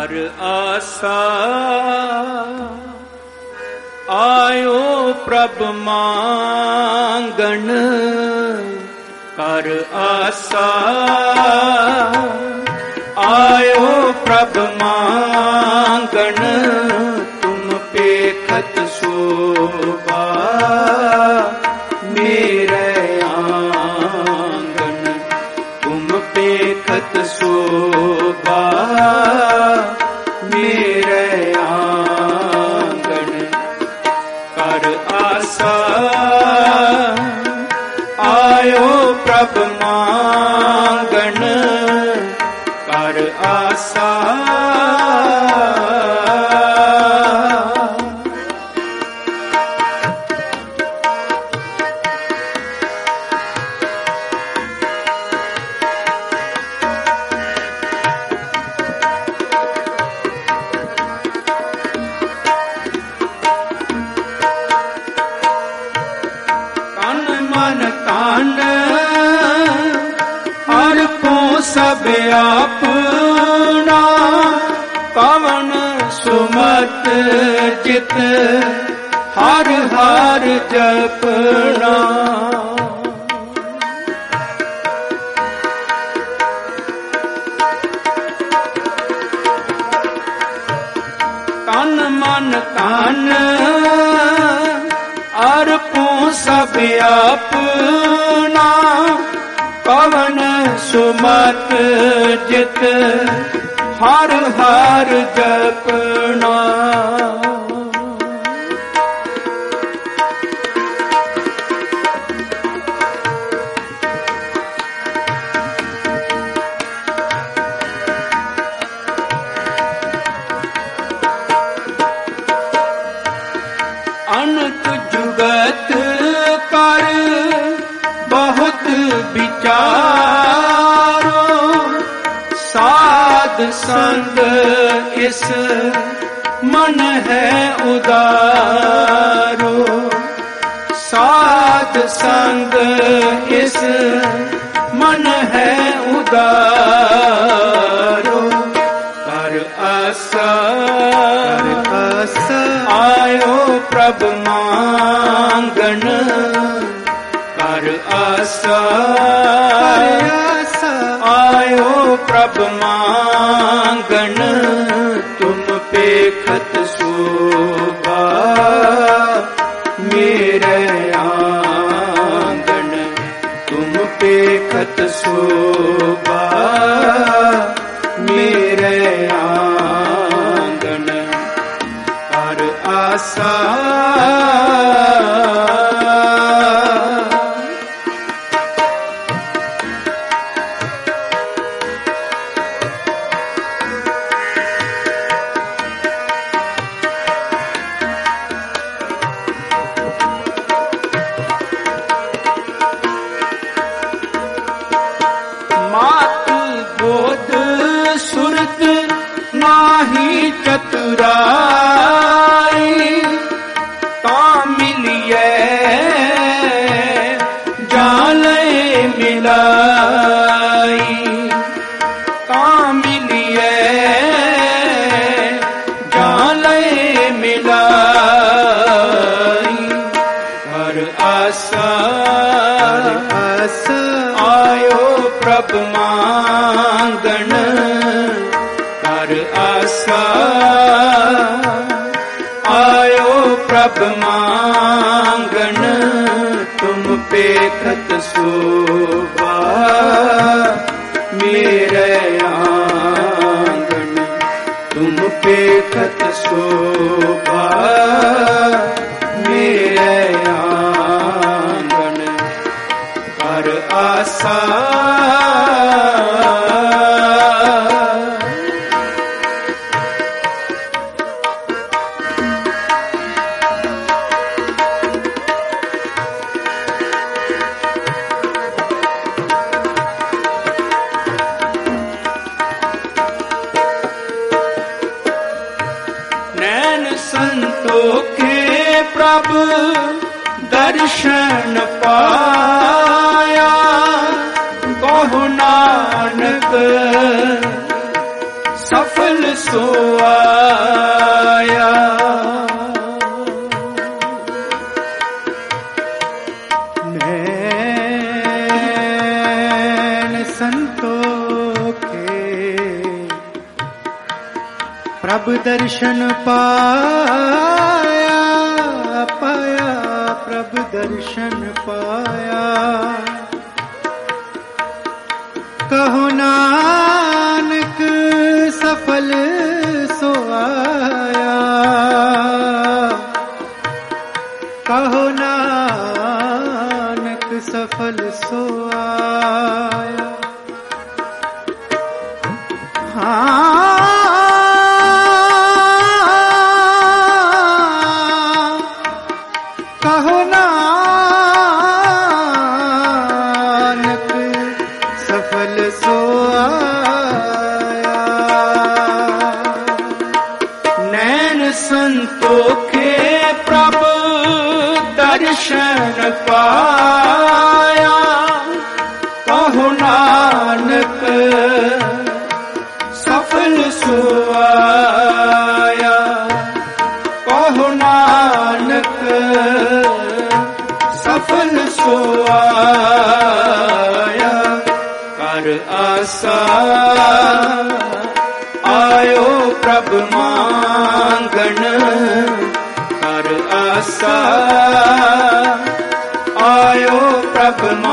हर आसा आयो प्रभ मांगन, कर आसा आयो प्रभ मांगन, तुम पेखत शोभा मेरे आंगन, तुम पेखत शोभा मेरे आंगन, कर आसा आयो प्रभ मांगन, कर आसा सब अपना, कवन सुमत चित हर हर जपना, तन मन तन अर्पों सब अपना, कवन सुमत जित हर हर जपना, अनंत जुगत कर बहुत विचारो, साध संग इस मन है उदारो, साध संग इस मन है उदारो, कर आसा आयो प्रभ मांगन, कर आसा आयो प्रभ मांगन, तुम पेखत शोभा मेरे आंगन, तुम पेखत शोभा मेरे आंगन, कर आसा नाही चतुराई, ता मिलिए जाले मिलाई, ता मिलिए जाले मिलाई, कर आसा आयो प्रभ मांगन, कर आसा आयो प्रभ मांगन, तुम पेखत शोभा मेरे आंगन, तुम पेखत शोभा मेरे आंगन, कर आसा संतोखे प्रभु दर्शन पाया, कहो नानक सफल सो प्रभु दर्शन पाया पाया, प्रभु दर्शन पाया। कहो नानक सफल सो आया, कहो नानक सफल सो आया। कहो नानक सफल सो आया। नैन संतोखे प्रभु दर्शन पाया, कहो नानक सफल सो आया, कहो नानक सफल सो आया। कर आसा आयो प्रभु मांगन, कर आसा आयो प्रभु